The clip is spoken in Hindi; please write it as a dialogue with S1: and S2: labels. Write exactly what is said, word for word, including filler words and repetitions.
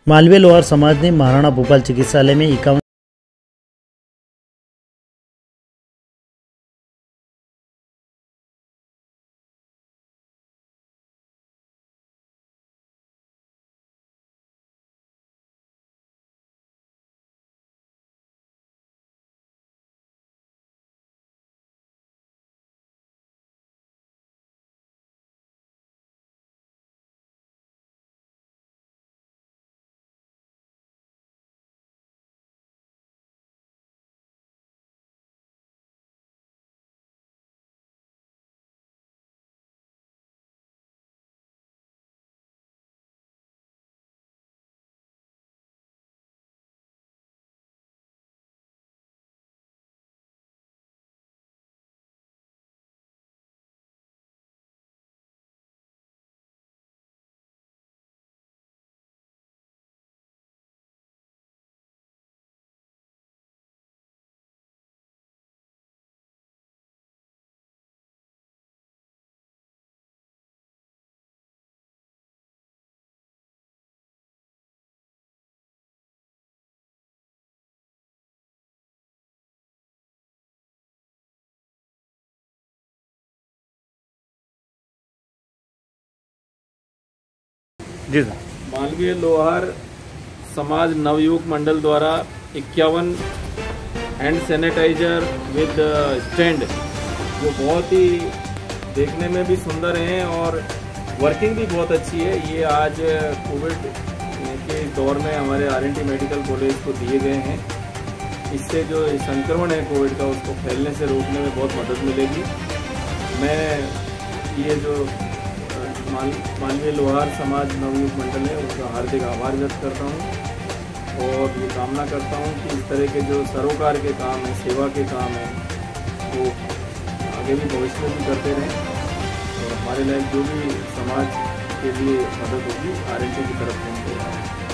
S1: मालवीय लोहार समाज ने महाराणा भूपाल चिकित्सालय में इक्यावन
S2: जी सर।
S3: मालवीय लोहार समाज नवयुवक मंडल द्वारा इक्यावन हैंड सैनिटाइजर विद स्टैंड, जो बहुत ही देखने में भी सुंदर हैं और वर्किंग भी बहुत अच्छी है, ये आज कोविड के दौर में हमारे R N T medical college को दिए गए हैं। इससे जो संक्रमण है कोविड का, उसको फैलने से रोकने में बहुत मदद मिलेगी। मैं ये जो माल मालवीय लोहार समाज नवयुवक मंडल है उसका हार्दिक आभार व्यक्त करता हूँ और ये कामना करता हूँ कि इस तरह के जो सरोकार के काम हैं, सेवा के काम हैं, वो आगे भी भविष्य में भी करते रहें और हमारे लायक जो भी समाज के लिए मदद होगी आर एन टी की तरफ से